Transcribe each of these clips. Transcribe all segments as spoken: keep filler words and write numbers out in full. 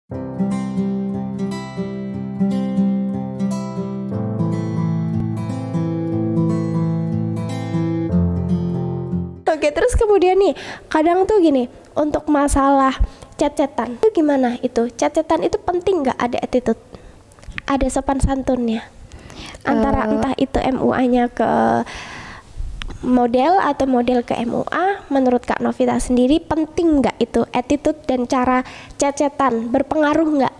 Oke, terus kemudian nih, kadang tuh gini, untuk masalah chat-chatan itu gimana itu? Chat-chatan itu penting nggak ada attitude? Ada sopan santunnya? Antara uh, entah itu M U A-nya ke model atau model ke M U A, menurut Kak Novita sendiri penting nggak itu attitude dan cara chat-chatan berpengaruh nggak?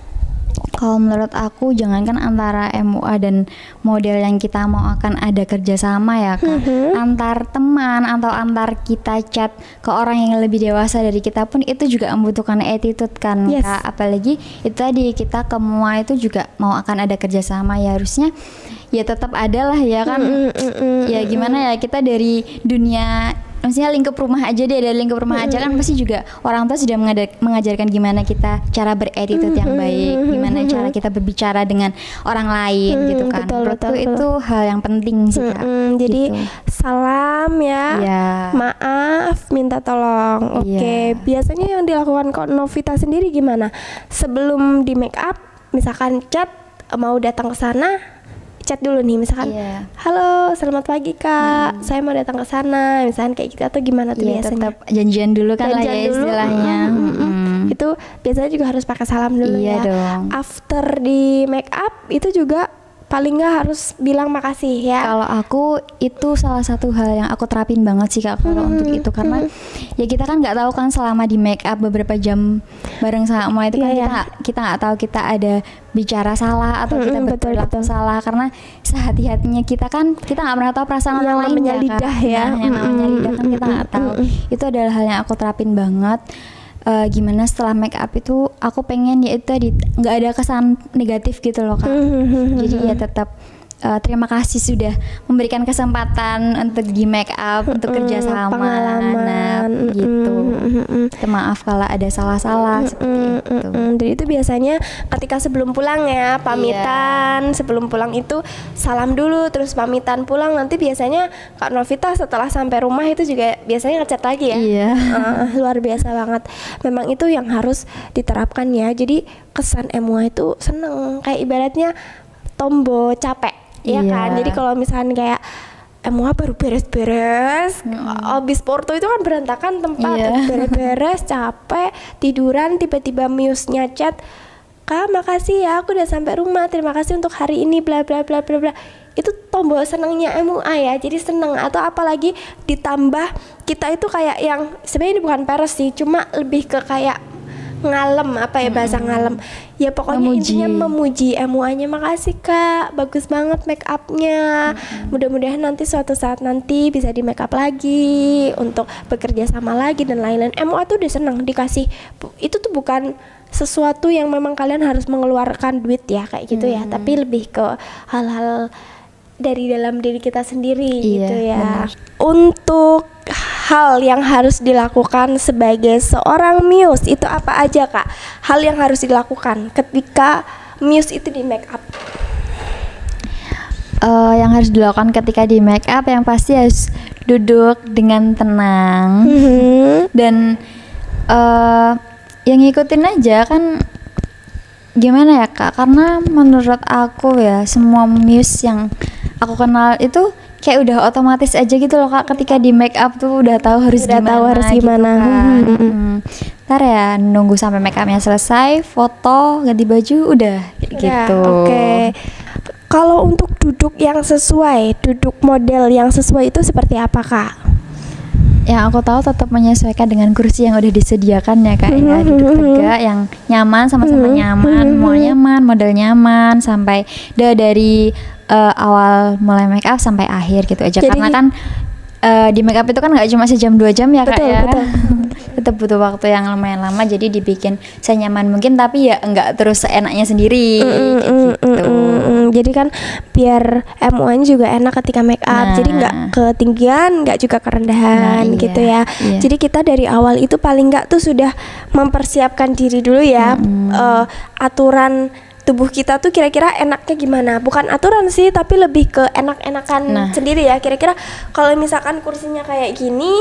Kalau menurut aku jangankan antara M U A dan model yang kita mau akan ada kerjasama ya Kak, mm-hmm. antar teman atau antar kita chat ke orang yang lebih dewasa dari kita pun itu juga membutuhkan attitude kan, yes. Kak. Apalagi itu tadi kita ke M U A itu juga mau akan ada kerjasama, ya harusnya ya tetap ada lah ya kan, mm-hmm. ya gimana ya, kita dari dunia maksudnya lingkup rumah aja deh, dari lingkup rumah mm-hmm. aja kan pasti juga orang tua sudah mengajar, mengajarkan gimana kita cara berattitude mm-hmm. yang baik, gimana mm-hmm. cara kita berbicara dengan orang lain mm-hmm. gitu kan. Betul, betul, betul. Itu hal yang penting sih Kak. Mm-hmm. Jadi gitu. Salam ya, yeah. maaf, minta tolong. Oke, okay. yeah. Biasanya yang dilakukan Kak Novita sendiri gimana? Sebelum di make up, misalkan chat mau datang ke sana, chat dulu nih misalkan, yeah. halo selamat pagi Kak, hmm. saya mau datang ke sana, misalkan kayak gitu, atau gimana tuh yeah, biasanya? Tetap janjian dulu kan janjian lah ya dulu, istilahnya. Mm, mm, mm, mm. Itu biasanya juga harus pakai salam dulu yeah, ya. Dong. After di make up itu juga paling nggak harus bilang makasih ya. Kalau aku itu salah satu hal yang aku terapin banget sih Kak kalau hmm, untuk itu, karena hmm. ya kita kan nggak tahu kan selama di make up beberapa jam bareng sama itu kan yeah, kita yeah. kita nggak tahu kita ada bicara salah atau hmm, kita berperilaku salah, karena sehati-hatinya kita kan kita nggak pernah tahu perasaan yang orang lain ya, lidah ya. Nah, yang namanya lidah kan kita nggak tahu. Itu adalah hal yang aku terapin banget. Uh, gimana setelah make up itu aku pengen ya itu tadi nggak ada kesan negatif gitu loh Kak. Jadi ya tetap uh, terima kasih sudah memberikan kesempatan untuk di make up, untuk kerjasama, nah, gitu. Maaf kalau ada salah-salah seperti itu. Jadi itu biasanya ketika sebelum pulang ya pamitan, yeah. sebelum pulang itu salam dulu, terus pamitan pulang. Nanti biasanya Kak Novita setelah sampai rumah itu juga biasanya ngechat lagi ya. Yeah. Uh, luar biasa banget. Memang itu yang harus diterapkan ya. Jadi kesan M U A itu seneng, kayak ibaratnya tombo capek. Iya yeah. kan, jadi kalau misalnya kayak M U A baru beres-beres, mm. abis Porto itu kan berantakan tempat, yeah. beres-beres, capek, tiduran, tiba-tiba Muse-nya chat, Kak makasih ya aku udah sampai rumah, terima kasih untuk hari ini, bla bla bla bla bla. Itu tombol senangnya M U A ya, jadi seneng. Atau apalagi ditambah kita itu kayak yang sebenarnya ini bukan peres sih, cuma lebih ke kayak ngalem, apa ya bahasa hmm. ngalem ya, pokoknya memuji. Intinya memuji M U A-nya, makasih Kak, bagus banget make up-nya, hmm. mudah-mudahan nanti suatu saat nanti bisa di make up lagi untuk bekerja sama lagi dan lain-lain. M U A tuh udah seneng dikasih, itu tuh bukan sesuatu yang memang kalian harus mengeluarkan duit ya kayak gitu hmm. ya, tapi lebih ke hal-hal dari dalam diri kita sendiri iya, gitu ya. Benar. Untuk hal yang harus dilakukan sebagai seorang Muse itu apa aja Kak? Hal yang harus dilakukan ketika Muse itu di make up? Uh, yang harus dilakukan ketika di make up yang pasti harus duduk dengan tenang mm-hmm. dan uh, yang ngikutin aja kan. Gimana ya Kak? Karena menurut aku ya semua Muse yang aku kenal itu kayak udah otomatis aja gitu loh Kak, ketika di make up tuh udah tahu harus udah gimana, tahu harus gimana. Gitu kan. hmm. Ntar ya nunggu sampai make upnya selesai, foto, ganti baju, udah ya, gitu. Oke. Okay. Kalau untuk duduk yang sesuai, duduk model yang sesuai itu seperti apa Kak? Yang aku tahu tetap menyesuaikan dengan kursi yang udah disediakan ya Kak, ya duduk tegak yang nyaman, sama-sama nyaman, mau nyaman, model nyaman, sampai udah dari uh, awal mulai make up sampai akhir gitu aja. Jadi, karena kan uh, di make up itu kan nggak cuma sejam dua jam ya Kak, betul, ya betul. Tetap butuh waktu yang lumayan lama, jadi dibikin senyaman mungkin tapi ya nggak terus seenaknya sendiri mm, mm, gitu. Mm, mm, mm. Jadi kan biar M U A-nya juga enak ketika make up, nah. jadi nggak ketinggian, nggak juga kerendahan nah, gitu iya, ya. Iya. Jadi kita dari awal itu paling nggak tuh sudah mempersiapkan diri dulu ya, mm. uh, aturan tubuh kita tuh kira-kira enaknya gimana, bukan aturan sih tapi lebih ke enak-enakan nah. sendiri ya. Kira-kira kalau misalkan kursinya kayak gini,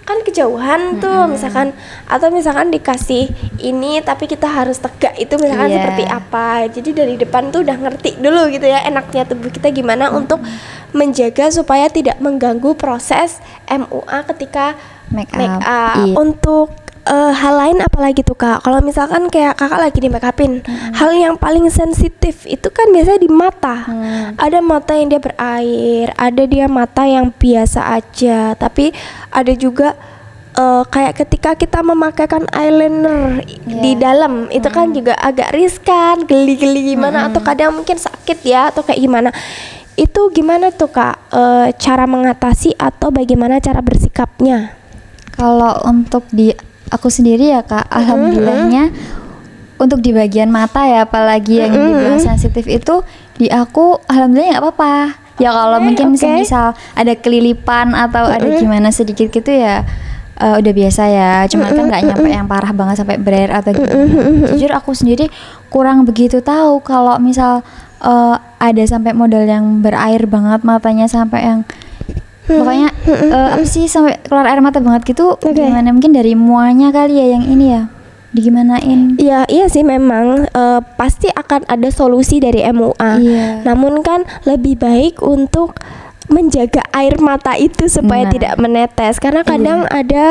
kan kejauhan tuh mm-hmm. misalkan, atau misalkan dikasih ini tapi kita harus tegak itu misalkan yeah. seperti apa. Jadi dari depan tuh udah ngerti dulu gitu ya enaknya tubuh kita gimana mm-hmm. untuk menjaga supaya tidak mengganggu proses M U A ketika make up, make up. Yeah. Untuk Uh, hal lain apalagi tuh Kak, kalau misalkan kayak kakak lagi di make upin, hmm. hal yang paling sensitif itu kan biasanya di mata. hmm. Ada mata yang dia berair, ada dia mata yang biasa aja, tapi ada juga uh, kayak ketika kita memakaikan eyeliner yeah. di dalam itu hmm. kan juga agak riskan, geli-geli gimana, hmm. atau kadang mungkin sakit ya atau kayak gimana. Itu gimana tuh Kak, uh, cara mengatasi atau bagaimana cara bersikapnya? Kalau untuk di aku sendiri ya Kak, mm-hmm. alhamdulillahnya untuk di bagian mata ya, apalagi yang mm-hmm. dibilang sensitif itu di aku alhamdulillah nggak apa-apa. Ya kalau okay, mungkin okay. misal ada kelilipan atau mm-hmm. ada gimana sedikit gitu ya uh, udah biasa ya. Cuma mm-hmm. kan nggak nyampe yang parah banget sampai berair atau gitu. Mm-hmm. Jujur aku sendiri kurang begitu tahu kalau misal uh, ada sampai model yang berair banget matanya sampai yang Hmm. Pokoknya uh, apa sih sampai keluar air mata banget gitu. Okay. Gimana mungkin dari muanya kali ya yang ini ya digimanain? Iya iya sih memang uh, pasti akan ada solusi dari M U A. Yeah. Namun kan lebih baik untuk menjaga air mata itu supaya nah. tidak menetes, karena kadang yeah. ada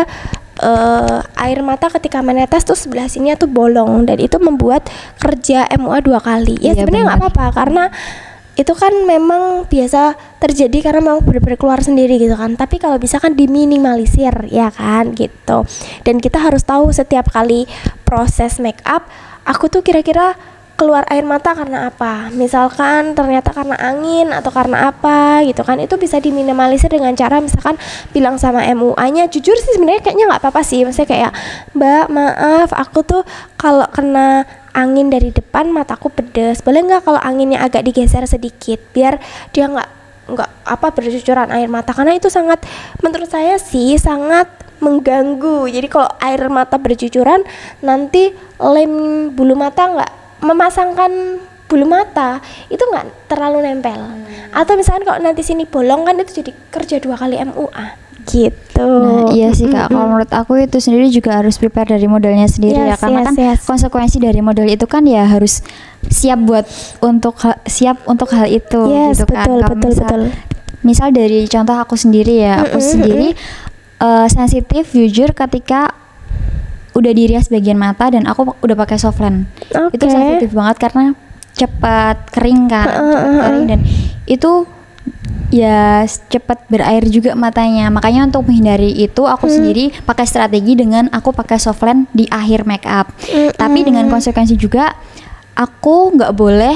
uh, air mata ketika menetes tuh sebelah sini tuh bolong dan itu membuat kerja M U A dua kali. Ya yeah, sebenarnya nggak apa-apa karena itu kan memang biasa terjadi karena memang benar-benar keluar sendiri gitu kan. Tapi kalau bisa kan diminimalisir ya kan gitu. Dan kita harus tahu setiap kali proses make up, aku tuh kira-kira keluar air mata karena apa. Misalkan ternyata karena angin atau karena apa gitu kan. Itu bisa diminimalisir dengan cara misalkan bilang sama M U A-nya. Jujur sih sebenarnya kayaknya nggak apa-apa sih. Maksudnya kayak, Mbak maaf aku tuh kalau kena angin dari depan mataku pedes, boleh nggak kalau anginnya agak digeser sedikit biar dia nggak nggak apa bercucuran air mata, karena itu sangat menurut saya sih sangat mengganggu. Jadi kalau air mata bercucuran nanti lem bulu mata nggak memasangkan bulu mata itu nggak terlalu nempel. hmm. Atau misalkan kalau nanti sini bolong kan itu jadi kerja dua kali M U A gitu. Nah iya sih Kak, mm-hmm. kalau menurut aku itu sendiri juga harus prepare dari modelnya sendiri yes, ya karena yes, kan yes. konsekuensi dari model itu kan ya harus siap buat untuk ha- siap untuk hal itu yes, gitu kan. Betul, betul, misal, betul. misal dari contoh aku sendiri ya, mm-hmm. aku sendiri uh, sensitif jujur ketika udah dirias bagian mata dan aku udah pakai softline. Okay. Itu sensitif banget karena cepat kering kan, uh, cepat uh, uh. kering dan itu ya cepat berair juga matanya. Makanya untuk menghindari itu aku hmm. sendiri pakai strategi dengan aku pakai softline di akhir make up. Hmm. Tapi dengan konsekuensi juga aku nggak boleh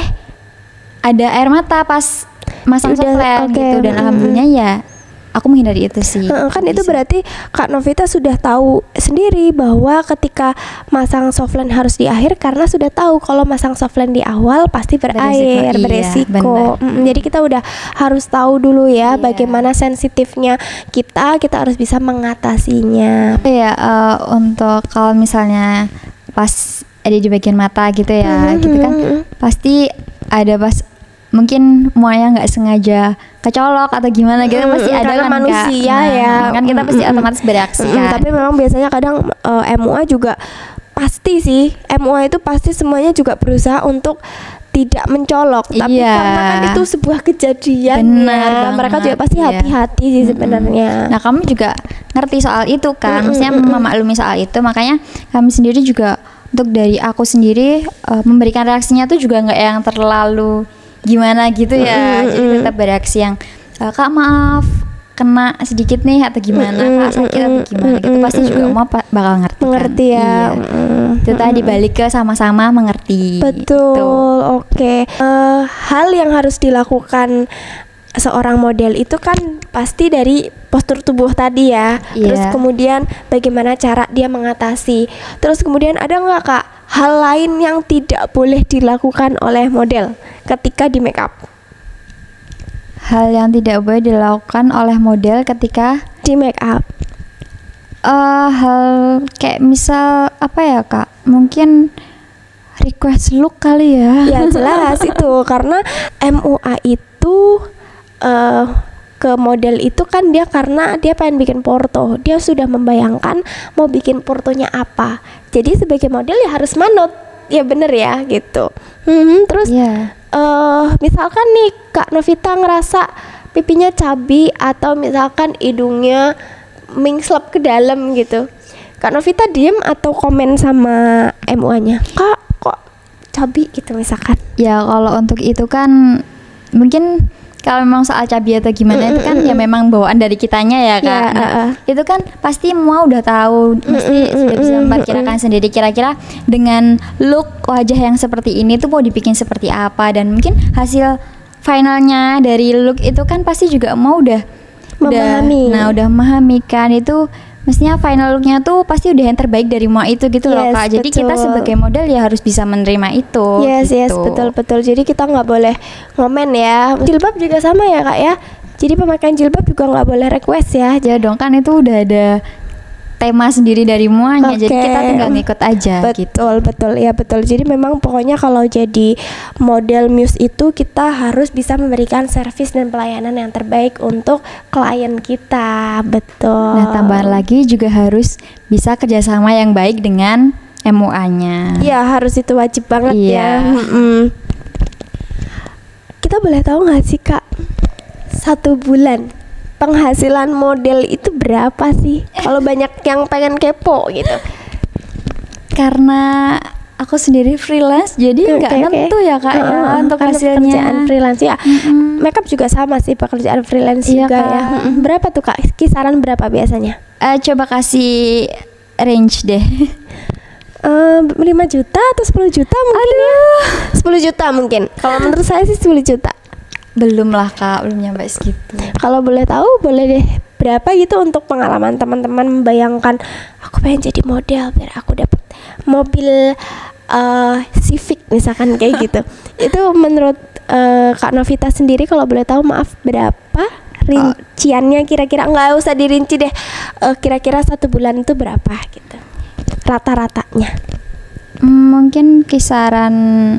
ada air mata pas masang softline okay. gitu. Dan hmm. alhamdulillah ya aku menghindari itu sih. Uh, kan itu berarti Kak Novita sudah tahu sendiri bahwa ketika masang softline harus di akhir karena sudah tahu kalau masang softline di awal pasti berair, beresiko. Iya, mm, jadi kita udah harus tahu dulu ya iya. bagaimana sensitifnya kita, kita harus bisa mengatasinya. Ya uh, untuk kalau misalnya pas ada di bagian mata gitu ya, mm-hmm. gitu kan pasti ada pas mungkin muanya nggak sengaja kecolok atau gimana gitu, hmm, pasti ada kan manusia nah, ya kan kita pasti hmm, otomatis bereaksi hmm, kan. Tapi memang biasanya kadang uh, M U A juga pasti sih M U A itu pasti semuanya juga berusaha untuk tidak mencolok, tapi iya. karena kan itu sebuah kejadian ya, mereka juga pasti iya. hati-hati sih mm-hmm. sebenarnya. Nah kamu juga ngerti soal itu kan, mm-hmm. maksudnya memaklumi soal itu, makanya kami sendiri juga untuk dari aku sendiri uh, memberikan reaksinya tuh juga nggak yang terlalu gimana gitu ya, mm-hmm. jadi tetap bereaksi yang uh, Kak maaf kena sedikit nih atau gimana, mm-hmm. Kak sakit atau gimana mm-hmm. gitu, pasti juga mau pa- bakal ngerti mengerti kan? ya Iya. mm-hmm. Itu tadi balik ke sama-sama mengerti. Betul gitu. Oke okay. uh, hal yang harus dilakukan seorang model itu kan pasti dari postur tubuh tadi ya, yeah. terus kemudian bagaimana cara dia mengatasi, terus kemudian ada nggak Kak hal lain yang tidak boleh dilakukan oleh model ketika di make up? Hal yang tidak boleh dilakukan oleh model ketika di make up? Uh, hal kayak misal apa ya Kak? Mungkin request look kali ya. Ya jelas itu karena M U A itu uh, ke model itu kan dia karena dia pengen bikin porto, dia sudah membayangkan mau bikin portonya apa. Jadi sebagai model ya harus manut, ya bener ya gitu. Hmm, terus yeah. uh, misalkan nih Kak Novita ngerasa pipinya cabi atau misalkan hidungnya mingslep ke dalam gitu, Kak Novita diem atau komen sama M U A-nya, Kak kok cabi gitu misalkan? Ya kalau untuk itu kan mungkin kalau memang soal cabi atau gimana mm-mm. itu kan ya memang bawaan dari kitanya ya Kak. Yeah, nah, uh, uh. itu kan pasti semua udah tahu, mesti Mm-mm. sudah bisa memperkirakan sendiri kira-kira dengan look wajah yang seperti ini tuh mau dibikin seperti apa, dan mungkin hasil finalnya dari look itu kan pasti juga mau udah memahami. Udah, nah udah memahami kan itu mestinya final looknya tuh pasti udah yang terbaik dari semua itu gitu yes, loh Kak. Jadi betul. Kita sebagai model ya harus bisa menerima itu. Yes gitu. yes betul betul. Jadi kita nggak boleh ngomen ya. Jilbab juga sama ya Kak ya. Jadi pemakaian jilbab juga nggak boleh request ya. Ya dong, kan itu udah ada tema sendiri dari semuanya. Okay. Jadi kita tinggal ngikut aja. Betul gitu. betul ya betul. Jadi memang pokoknya kalau jadi model Muse itu kita harus bisa memberikan servis dan pelayanan yang terbaik untuk klien kita. Betul. Nah tambahan lagi juga harus bisa kerjasama yang baik dengan M U A-nya. Iya harus, itu wajib banget iya. ya. Mm-mm. Kita boleh tahu nggak sih Kak, satu bulan penghasilan model itu berapa sih? Kalau banyak yang pengen kepo gitu. Karena aku sendiri freelance, jadi nggak okay, nentu okay. ya Kak uh, ya untuk hasilnya. Pekerjaan freelance ya. Mm-hmm. Makeup juga sama sih, pekerjaan freelance iya, juga Kak. Ya. Mm-hmm. Berapa tuh Kak? Kisaran berapa biasanya? Uh, coba kasih range deh. Uh, lima juta atau sepuluh juta mungkin? Aduh. Ya? sepuluh juta mungkin. Kalau menurut saya sih sepuluh juta. Belum lah Kak, belum nyampe segitu. Kalau boleh tahu, boleh deh berapa gitu untuk pengalaman teman-teman membayangkan aku pengen jadi model biar aku dapat mobil uh, Civic misalkan kayak gitu. Itu menurut uh, Kak Novita sendiri kalau boleh tahu, maaf, berapa rinciannya kira-kira? Nggak usah dirinci deh, uh, kira-kira satu bulan itu berapa gitu rata-ratanya? Hmm, mungkin kisaran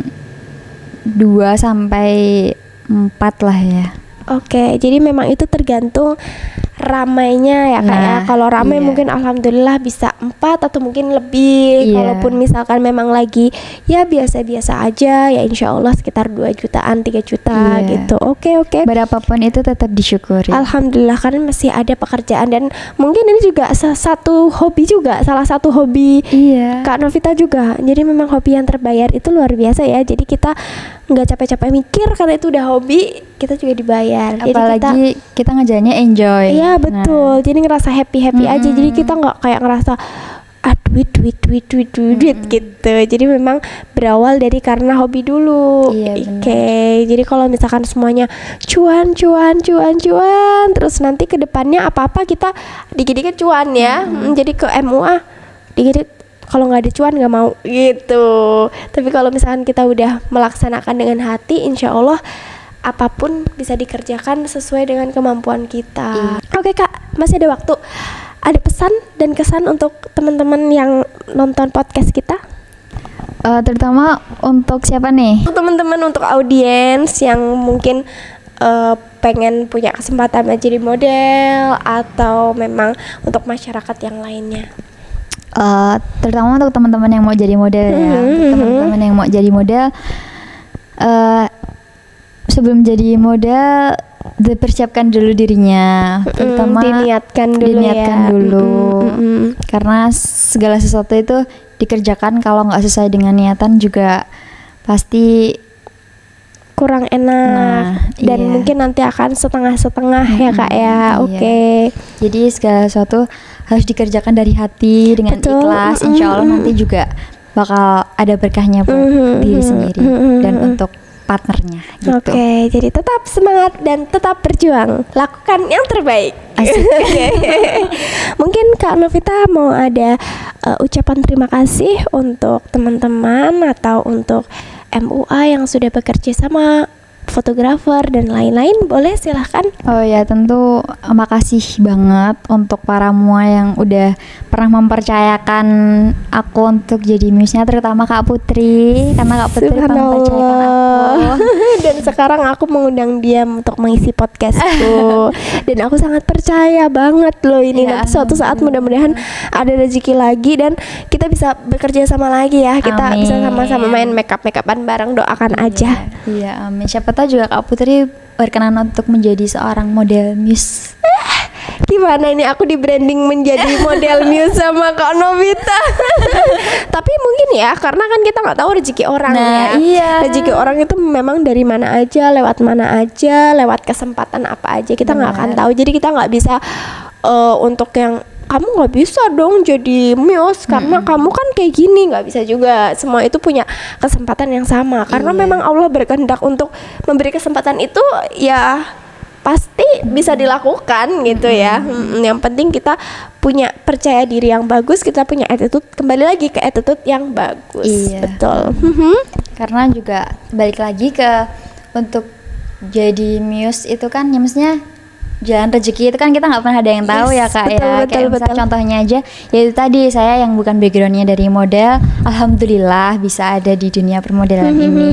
dua sampai empat lah ya. Oke, jadi memang itu tergantung ramainya ya Kak nah, ya. Kalau ramai iya. mungkin alhamdulillah bisa empat atau mungkin lebih. Iya. Kalaupun misalkan memang lagi ya biasa-biasa aja ya insya Allah sekitar dua jutaan, tiga juta iya. gitu. Oke oke. Berapapun itu tetap disyukuri. Alhamdulillah kan masih ada pekerjaan, dan mungkin ini juga satu hobi juga, salah satu hobi iya. Kak Novita juga. Jadi memang hobi yang terbayar itu luar biasa ya. Jadi kita nggak capek-capek mikir karena itu udah hobi, kita juga dibayar. Apalagi kita, kita ngejalannya enjoy. Iya betul. Nah. Jadi ngerasa happy-happy hmm. aja. Jadi kita nggak kayak ngerasa ah duit duit duit duit duit, duit hmm. gitu. Jadi memang berawal dari karena hobi dulu. Iya, Oke. Okay. Jadi kalau misalkan semuanya cuan cuan cuan cuan, terus nanti ke depannya apa-apa kita dikit-dikit cuan ya. Hmm. Jadi ke M U A dikit-dikit, kalau nggak ada cuan nggak mau gitu. Tapi kalau misalkan kita udah melaksanakan dengan hati, insya Allah apapun bisa dikerjakan sesuai dengan kemampuan kita. Mm. Oke Kak, masih ada waktu. Ada pesan dan kesan untuk teman-teman yang nonton podcast kita? Uh, terutama untuk siapa nih? Untuk teman-teman, untuk audiens yang mungkin uh, pengen punya kesempatan menjadi model, atau memang untuk masyarakat yang lainnya. Uh, terutama untuk teman-teman yang mau jadi model ya. Mm-hmm. Untuk teman-teman yang mau jadi model, uh, sebelum jadi model dipersiapkan dulu dirinya, mm, terutama diniatkan dulu diniatkan ya. dulu Mm-hmm. Karena segala sesuatu itu dikerjakan kalau nggak sesuai dengan niatan juga pasti kurang enak. Nah, dan iya. mungkin nanti akan setengah-setengah mm-hmm. ya Kak ya. Iya. Oke. Okay. Jadi segala sesuatu harus dikerjakan dari hati dengan Betul. ikhlas. Mm-hmm. Insya Allah nanti juga bakal ada berkahnya buat mm-hmm. diri sendiri mm-hmm. dan untuk partnernya gitu. Oke, okay, jadi tetap semangat dan tetap berjuang. Lakukan yang terbaik. Asik. Mungkin Kak Novita mau ada uh, ucapan terima kasih untuk teman-teman atau untuk M U A yang sudah bekerja sama fotografer dan lain-lain, boleh silahkan. Oh ya, tentu makasih banget untuk para mua yang udah pernah mempercayakan aku untuk jadi muse-nya, terutama Kak Putri, karena Kak Putri pernah mempercayakan aku. Dan sekarang aku mengundang dia untuk mengisi podcastku. Dan aku sangat percaya banget loh ini ya, nanti suatu saat mudah-mudahan ada rezeki lagi dan kita bisa bekerja sama lagi ya. Kita Amin. Bisa sama-sama main makeup-makeupan bareng, doakan iya, aja. Iya, amin. Siapa tahu juga Kak Putri berkenan untuk menjadi seorang model muse. Gimana ini aku di branding menjadi model muse sama Kak Novita. Tapi mungkin ya, karena kan kita nggak tahu rezeki orang nah, ya. Iya. Rezeki orang itu memang dari mana aja, lewat mana aja, lewat kesempatan apa aja kita nggak akan tahu. Jadi kita nggak bisa uh, untuk yang kamu nggak bisa dong jadi muse karena hmm. kamu kan kayak gini, nggak bisa juga. Semua itu punya kesempatan yang sama karena iya. memang Allah berkehendak untuk memberi kesempatan itu ya pasti bisa dilakukan gitu ya. Hmm, yang penting kita punya percaya diri yang bagus, kita punya attitude, kembali lagi ke attitude yang bagus. Iya. Betul. Karena juga balik lagi ke untuk jadi muse itu kan ya maksudnya jalan rezeki itu kan kita nggak pernah ada yang tahu yes, ya Kak betul, ya. Betul, Kayak betul. misal contohnya aja yaitu tadi saya yang bukan backgroundnya dari model, alhamdulillah bisa ada di dunia permodelan ini.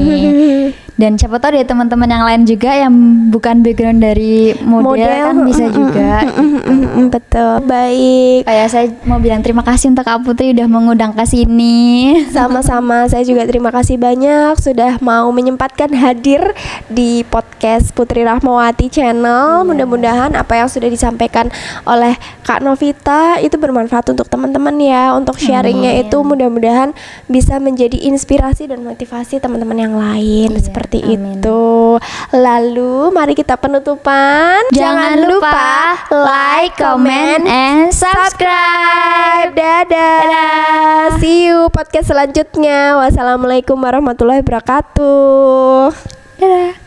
Dan siapa tahu deh teman-teman yang lain juga yang bukan background dari model, model kan bisa juga. Gitu. Betul. Baik. Kayak saya mau bilang terima kasih untuk Kak Putri udah mengundang ke sini. Sama-sama, saya juga terima kasih banyak sudah mau menyempatkan hadir di podcast Putri Rahmawati Channel. Yeah. Mudah-mudahan apa yang sudah disampaikan oleh Kak Novita itu bermanfaat untuk teman-teman ya. Untuk sharingnya Amin. Itu mudah-mudahan bisa menjadi inspirasi dan motivasi teman-teman yang lain. Yeah. Seperti Seperti Amin. Itu. Lalu mari kita penutupan. Jangan lupa like, comment, and subscribe. Dadah. Dadah. See you podcast selanjutnya. Wassalamualaikum warahmatullahi wabarakatuh. Dadah.